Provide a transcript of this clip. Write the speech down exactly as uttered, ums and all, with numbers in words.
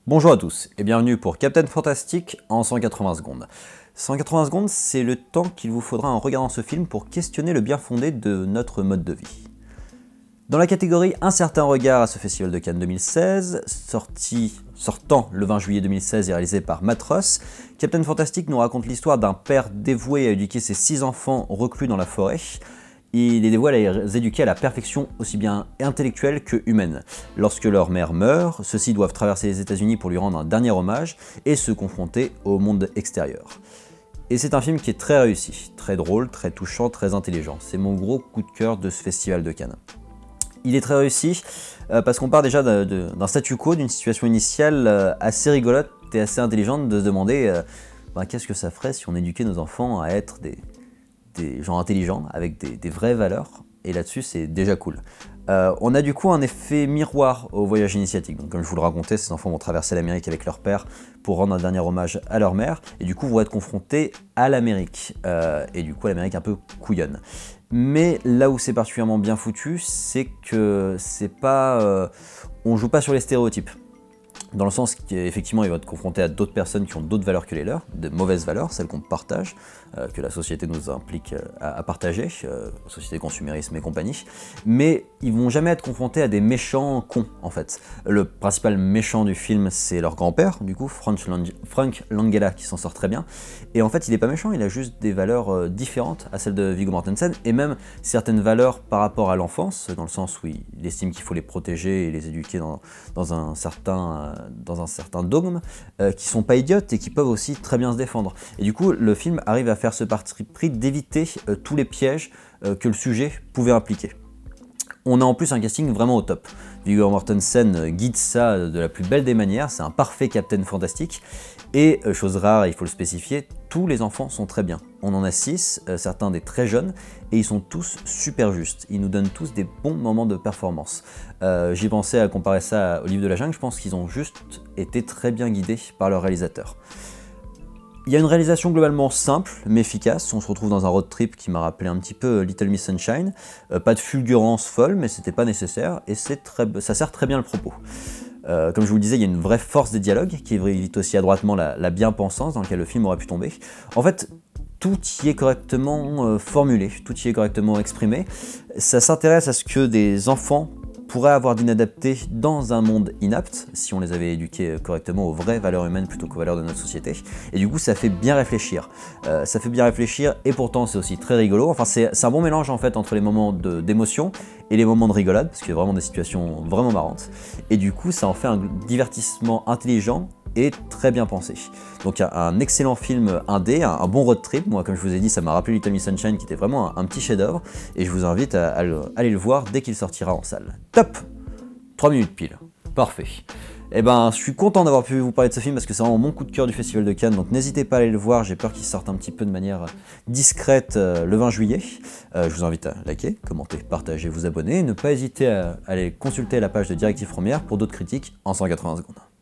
Bonjour à tous et bienvenue pour Captain Fantastic en cent quatre-vingts secondes. cent quatre-vingts secondes, c'est le temps qu'il vous faudra en regardant ce film pour questionner le bien fondé de notre mode de vie. Dans la catégorie Un certain regard à ce Festival de Cannes deux mille seize, sorti, sortant le vingt juillet deux mille seize et réalisé par Matt Ross, Captain Fantastic nous raconte l'histoire d'un père dévoué à éduquer ses six enfants reclus dans la forêt. Il les dévoile à les éduquer à la perfection aussi bien intellectuelle que humaine. Lorsque leur mère meurt, ceux-ci doivent traverser les États-Unis pour lui rendre un dernier hommage et se confronter au monde extérieur. Et c'est un film qui est très réussi, très drôle, très touchant, très intelligent. C'est mon gros coup de cœur de ce Festival de Cannes. Il est très réussi euh, parce qu'on part déjà d'un statu quo, d'une situation initiale euh, assez rigolote et assez intelligente de se demander euh, ben, qu'est-ce que ça ferait si on éduquait nos enfants à être des... des gens intelligents, avec des, des vraies valeurs, et là-dessus c'est déjà cool. Euh, on a du coup un effet miroir au voyage initiatique, donc comme je vous le racontais, ces enfants vont traverser l'Amérique avec leur père pour rendre un dernier hommage à leur mère, et du coup vont être confrontés à l'Amérique, euh, et du coup à l'Amérique un peu couillonne. Mais là où c'est particulièrement bien foutu, c'est que c'est pas... Euh, on joue pas sur les stéréotypes. Dans le sens qu'effectivement, il va être confronté à d'autres personnes qui ont d'autres valeurs que les leurs, de mauvaises valeurs, celles qu'on partage, euh, que la société nous implique euh, à, à partager, euh, société consumérisme et compagnie, mais ils vont jamais être confrontés à des méchants cons, en fait. Le principal méchant du film, c'est leur grand-père, du coup, Frank, Lang Frank Langella, qui s'en sort très bien, et en fait, il est pas méchant, il a juste des valeurs euh, différentes à celles de Viggo Mortensen, et même certaines valeurs par rapport à l'enfance, dans le sens où il estime qu'il faut les protéger et les éduquer dans, dans un certain... Euh, dans un certain dogme, euh, qui sont pas idiotes et qui peuvent aussi très bien se défendre. Et du coup, le film arrive à faire ce parti pris d'éviter euh, tous les pièges euh, que le sujet pouvait impliquer. On a en plus un casting vraiment au top. Viggo Mortensen guide ça de la plus belle des manières, c'est un parfait Captain Fantastic. Et, euh, chose rare, il faut le spécifier, tous les enfants sont très bien. On en a six, euh, certains des très jeunes, et ils sont tous super justes. Ils nous donnent tous des bons moments de performance. Euh, J'y pensais à comparer ça au Livre de la Jungle, je pense qu'ils ont juste été très bien guidés par leur réalisateur. Il y a une réalisation globalement simple mais efficace, on se retrouve dans un road trip qui m'a rappelé un petit peu Little Miss Sunshine. Euh, pas de fulgurance folle, mais c'était pas nécessaire, et très, ça sert très bien le propos. Euh, comme je vous le disais, il y a une vraie force des dialogues qui évite aussi adroitement la, la bien-pensance dans laquelle le film aurait pu tomber. En fait, tout y est correctement euh, formulé, tout y est correctement exprimé. Ça s'intéresse à ce que des enfants pourraient avoir d'inadapté dans un monde inapte, si on les avait éduqués correctement aux vraies valeurs humaines plutôt qu'aux valeurs de notre société. Et du coup, ça fait bien réfléchir. Euh, ça fait bien réfléchir, et pourtant c'est aussi très rigolo. Enfin, c'est un bon mélange en fait entre les moments d'émotion et les moments de rigolade, parce qu'il y a vraiment des situations vraiment marrantes. Et du coup, ça en fait un divertissement intelligent et très bien pensé. Donc un excellent film indé, un, un bon road trip. Moi, comme je vous ai dit, ça m'a rappelé Little Miss Sunshine, qui était vraiment un, un petit chef-d'œuvre, et je vous invite à, à, le, à aller le voir dès qu'il sortira en salle. Top! trois minutes pile. Parfait. Et ben, je suis content d'avoir pu vous parler de ce film parce que c'est vraiment mon coup de cœur du Festival de Cannes, donc n'hésitez pas à aller le voir, j'ai peur qu'il sorte un petit peu de manière discrète euh, le vingt juillet. Euh, je vous invite à liker, commenter, partager, vous abonner, et ne pas hésiter à aller consulter la page de Directive Première pour d'autres critiques en cent quatre-vingts secondes.